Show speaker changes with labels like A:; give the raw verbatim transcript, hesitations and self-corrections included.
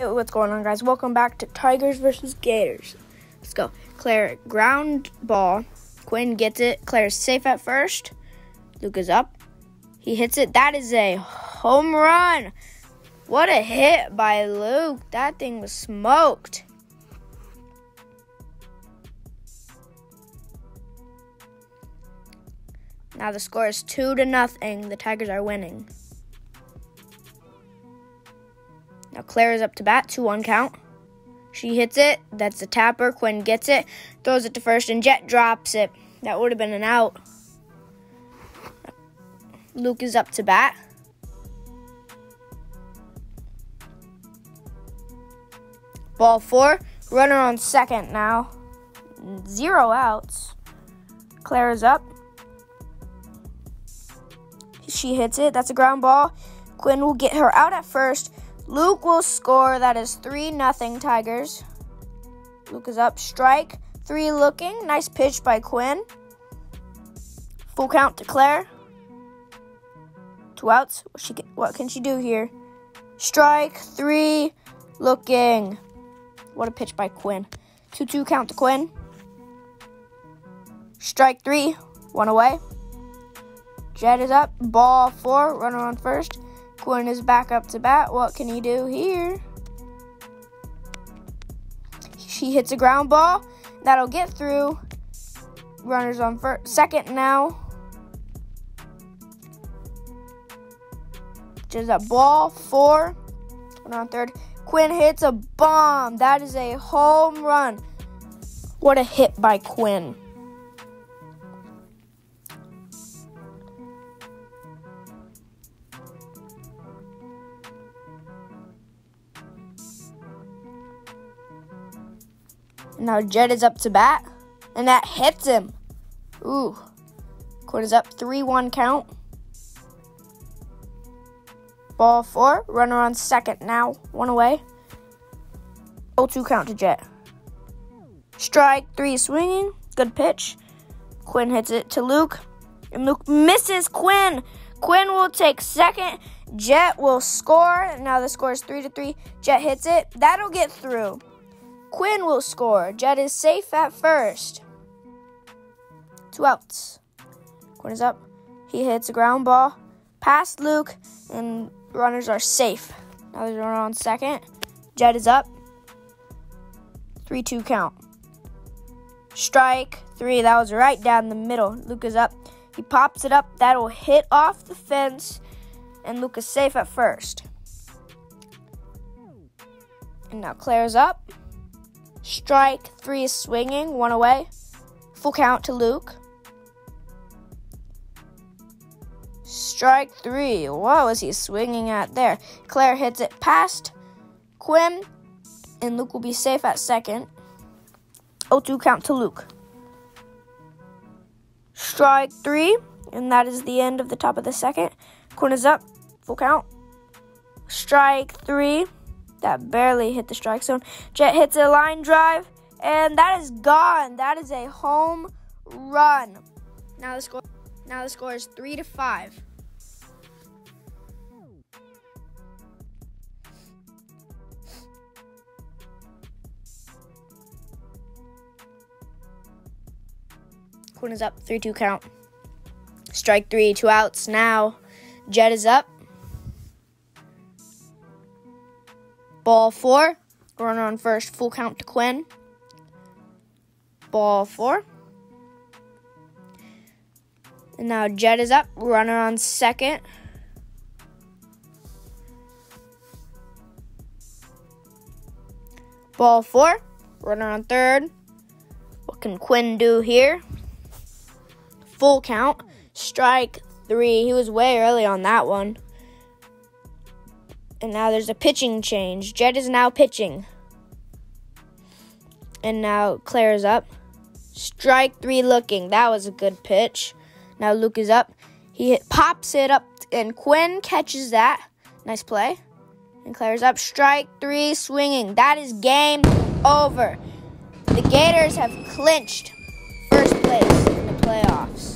A: Hey, what's going on, guys? Welcome back to Tigers versus Gators. Let's go. Claire, ground ball. Quinn gets it. Claire's safe at first. Luke is up. He hits it. That is a home run. What a hit by Luke. That thing was smoked. Now the score is two to nothing. The Tigers are winning. Now Claire is up to bat, two one count. She hits it. That's a tapper. Quinn gets it, throws it to first, and Jet drops it. That would have been an out. Luke is up to bat. Ball four. Runner on second now. Zero outs. Claire is up. She hits it. That's a ground ball. Quinn will get her out at first. Luke will score. That is three nothing Tigers. Luke is up. Strike. Three looking. Nice pitch by Quinn. Full count to Claire. Two outs. What, she, what can she do here? Strike. Three looking. What a pitch by Quinn. two two count to Quinn. Strike three. One away. Jet is up. Ball four. Runner on first. Quinn is back up to bat. What can he do here? She hits a ground ball. That'll get through. Runners on first. Second now. Just a ball. Four. Runner on third. Quinn hits a bomb. That is a home run. What a hit by Quinn. Now Jet is up to bat, and that hits him. Ooh. Quinn is up, three one count. Ball four, runner on second now, one away. oh two count to Jet. Strike three swinging, good pitch. Quinn hits it to Luke, and Luke misses Quinn. Quinn will take second. Jet will score. Now the score is three to three. Jet hits it. That'll get through. Quinn will score. Jet is safe at first. Two outs. Quinn is up. He hits a ground ball past Luke, and runners are safe. Now there's a runner on second. Jet is up. three two count. Strike three. That was right down the middle. Luke is up. He pops it up. That'll hit off the fence, and Luke is safe at first. And now Claire's up. Strike three is swinging, one away. Full count to Luke. Strike three. What was he swinging at there? Claire hits it past Quinn, and Luke will be safe at second. oh two count to Luke. Strike three, and that is the end of the top of the second. Quinn is up. Full count. Strike three. That barely hit the strike zone. Jet hits a line drive, and that is gone. That is a home run. Now the score, now the score is three to five. Quinn is up, three two count. Strike three, two outs. Now Jet is up. Ball four, runner on first, full count to Quinn. Ball four. And now Jet is up, runner on second. Ball four, runner on third. What can Quinn do here? Full count, strike three. He was way early on that one. And now there's a pitching change. Jet is now pitching. And now Claire is up. Strike three looking. That was a good pitch. Now Luke is up. He hit, pops it up, and Quinn catches that. Nice play. And Claire's up. Strike three swinging. That is game over. The Gators have clinched first place in the playoffs.